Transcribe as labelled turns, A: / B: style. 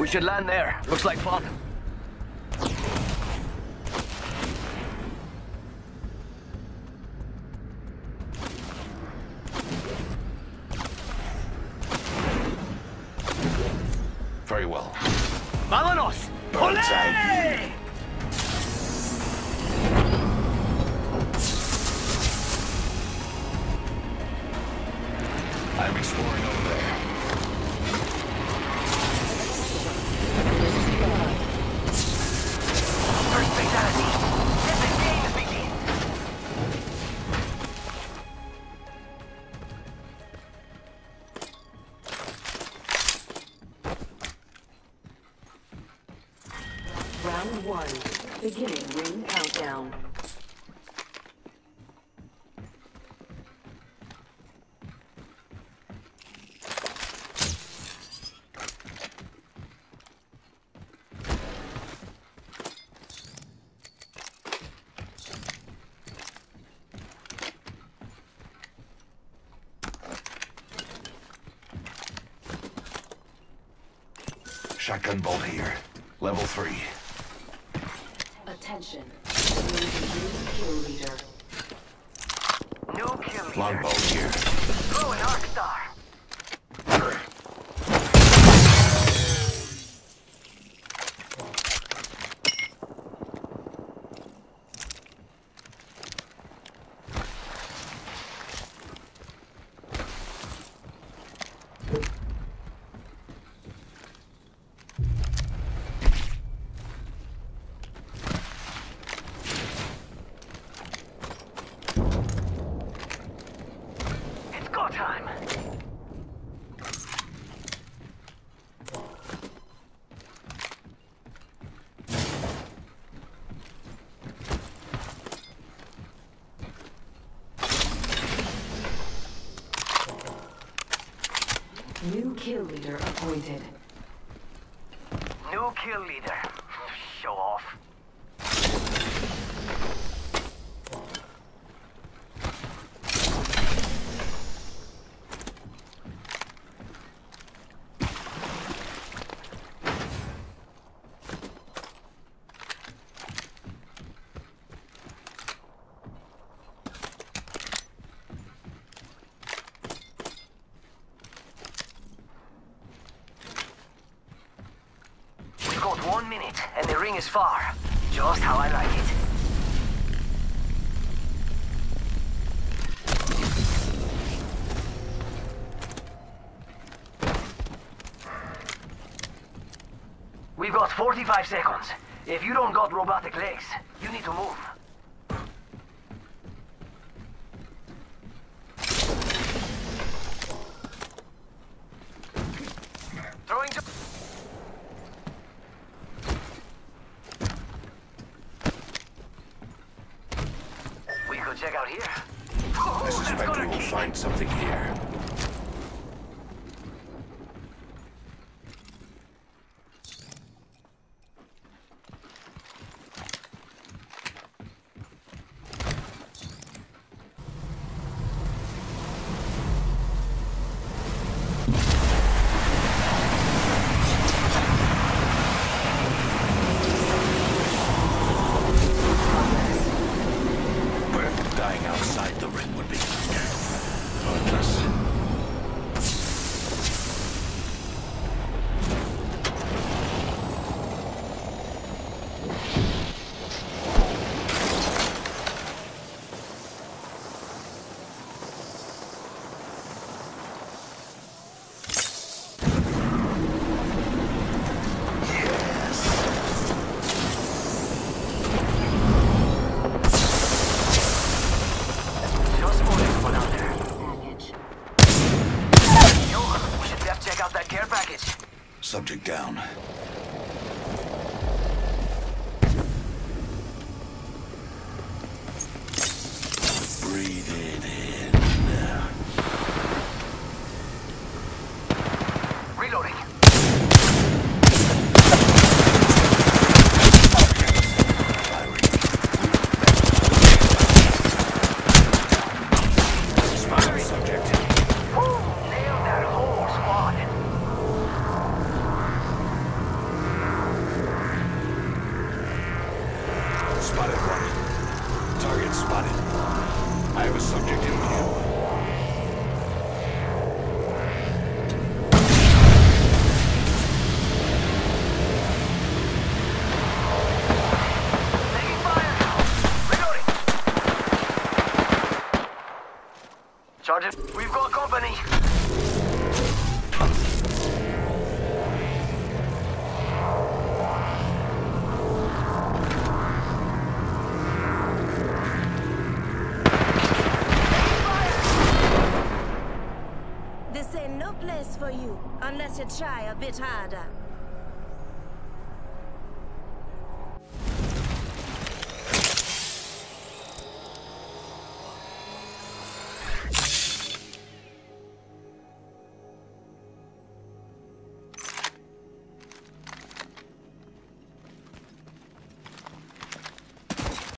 A: should land there. Looks like fun.
B: Very well.
A: Vámonos! Olé!
B: I'm exploring over there.
A: First fatality. Let the game begin.
C: Round 1. Beginning ring countdown.
B: Shotgun bolt here. Level 3.
C: Attention. New kill leader.
A: New kill leader.
B: Longbow here.
A: Throw an arc star. It's go time.
C: New kill leader appointed.
A: New kill leader. Show off. We've got 1 minute, and the ring is far. Just how I like it. We've got 45 seconds. If you don't got robotic legs, you need to move. Throwing to... We could check out here.
B: I suspect we will find something here. Dying outside the ring would be pointless.
A: Just for this one out there. Yo, we should def check out that care package.
B: Subject down. Breathe it in.
A: Reloading.
B: Firing. Subject.
A: Woo! Nailed that whole squad.
D: This ain't no place for you unless you try a bit harder.